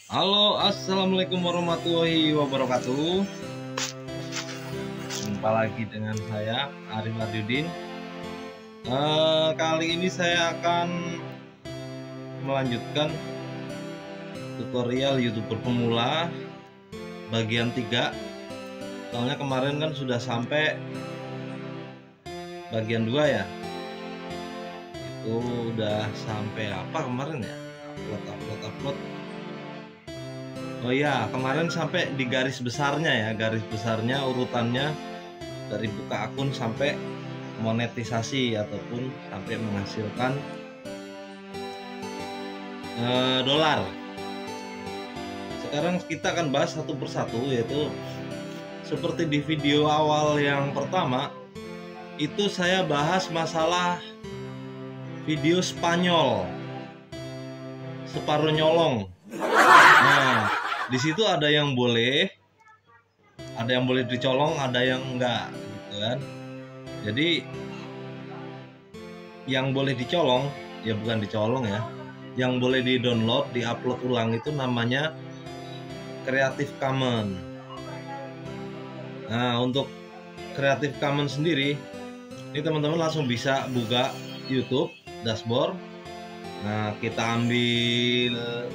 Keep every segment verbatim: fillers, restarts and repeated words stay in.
Halo, assalamualaikum warahmatullahi wabarakatuh. Jumpa lagi dengan saya Arif Wahyudin. Uh, kali ini saya akan melanjutkan tutorial YouTuber pemula bagian tiga. Soalnya kemarin kan sudah sampai bagian dua ya. Itu udah sampai apa kemarin ya? Upload, upload, upload. Oh iya, kemarin sampai di garis besarnya ya, garis besarnya urutannya dari buka akun sampai monetisasi ataupun sampai menghasilkan eh, dolar. Sekarang kita akan bahas satu persatu, yaitu seperti di video awal yang pertama itu saya bahas masalah video Spanyol separuh nyolong. Nah, di situ ada yang boleh, ada yang boleh dicolong, ada yang enggak, gitu kan. Jadi yang boleh dicolong, ya bukan dicolong ya, yang boleh di-download, di-upload ulang itu namanya Creative Commons. Nah, untuk Creative Commons sendiri, ini teman-teman langsung bisa buka YouTube dashboard. Nah, kita ambil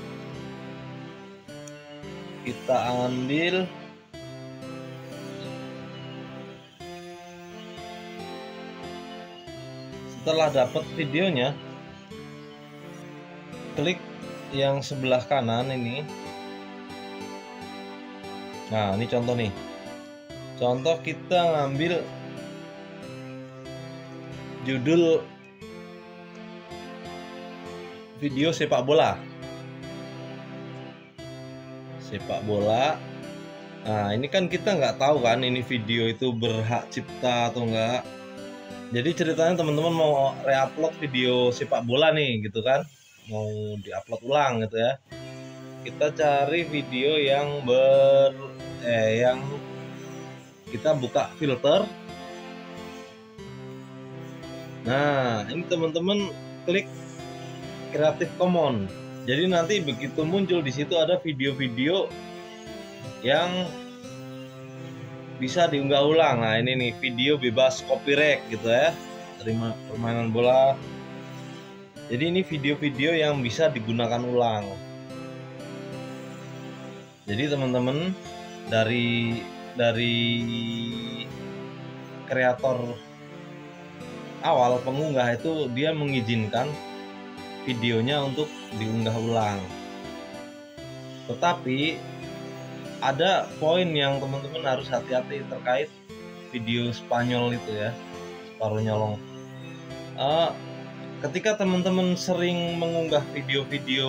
kita ambil setelah dapat videonya, klik yang sebelah kanan ini. Nah, ini contoh nih. Contoh kita ngambil judul video sepak bola. Sepak bola. Nah, ini kan kita nggak tahu kan ini video itu berhak cipta atau enggak. Jadi ceritanya teman-teman mau reupload video sepak bola nih gitu kan, mau diupload ulang gitu ya. Kita cari video yang ber eh yang kita buka filter. Nah, ini teman-teman klik Creative Commons. Jadi nanti begitu muncul di situ ada video-video yang bisa diunggah ulang. Nah, ini nih video bebas copyright gitu ya, terima permainan bola. Jadi ini video-video yang bisa digunakan ulang. Jadi teman-teman dari dari kreator awal pengunggah itu dia mengizinkan videonya untuk diunggah ulang. Tetapi ada poin yang teman-teman harus hati-hati terkait video Spanyol itu ya, separuh nyolong. Uh, ketika teman-teman sering mengunggah video-video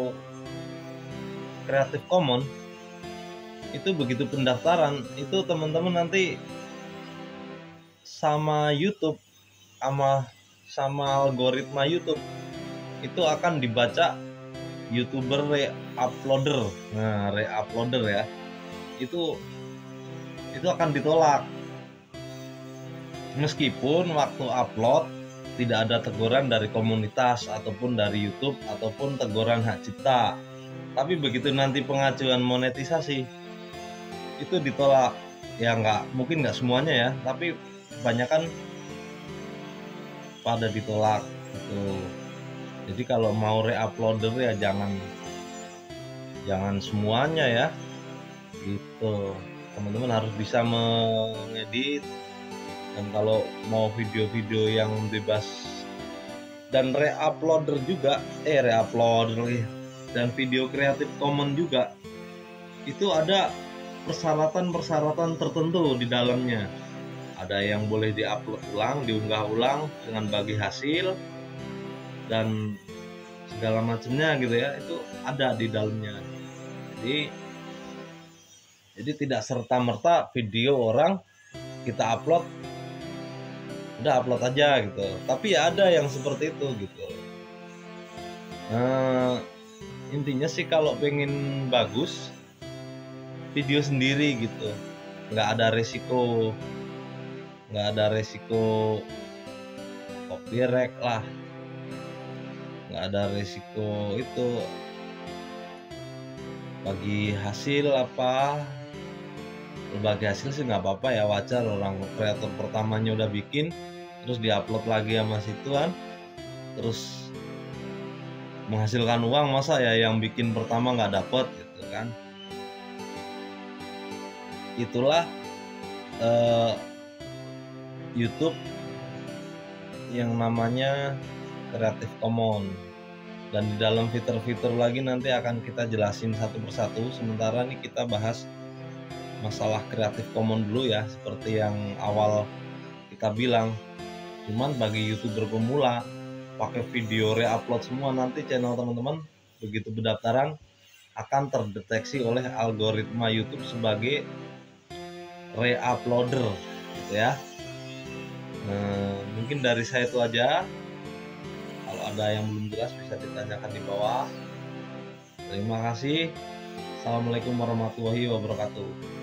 Creative Commons, itu begitu pendaftaran itu teman-teman nanti sama YouTube, sama sama algoritma YouTube itu akan dibaca YouTuber re-uploader. Nah, re-uploader ya. Itu itu akan ditolak. Meskipun waktu upload tidak ada teguran dari komunitas ataupun dari YouTube ataupun teguran hak cipta. Tapi begitu nanti pengajuan monetisasi itu ditolak. Ya nggak, mungkin nggak semuanya ya, tapi kebanyakan pada ditolak gitu. Jadi kalau mau re-uploader ya jangan jangan semuanya ya, gitu. Teman-teman harus bisa mengedit, dan kalau mau video-video yang bebas dan re-uploader juga, eh re-uploader lagi, dan video Creative Commons juga, itu ada persyaratan-persyaratan tertentu di dalamnya. Ada yang boleh diupload ulang, diunggah ulang dengan bagi hasil dan segala macamnya gitu ya, itu ada di dalamnya. Jadi jadi tidak serta-merta video orang kita upload udah upload aja gitu. Tapi ya ada yang seperti itu gitu. Nah, intinya sih kalau pengen bagus video sendiri gitu, nggak ada resiko nggak ada resiko copyright lah, nggak ada resiko itu bagi hasil apa, berbagi hasil sih nggak apa-apa ya, wajar orang kreator pertamanya udah bikin, terus diupload lagi sama situ kan, terus menghasilkan uang, masa ya yang bikin pertama nggak dapet gitu kan. Itulah eh, YouTube yang namanya Creative Commons. Dan di dalam fitur-fitur lagi nanti akan kita jelasin satu persatu. Sementara ini kita bahas masalah Creative Commons dulu ya, seperti yang awal kita bilang. Cuman bagi YouTuber pemula, pakai video re-upload semua, nanti channel teman-teman begitu pendaftaran akan terdeteksi oleh algoritma YouTube sebagai re-uploader gitu ya. Nah, mungkin dari saya itu aja. Kalau ada yang belum jelas bisa ditanyakan di bawah. Terima kasih. Assalamualaikum warahmatullahi wabarakatuh.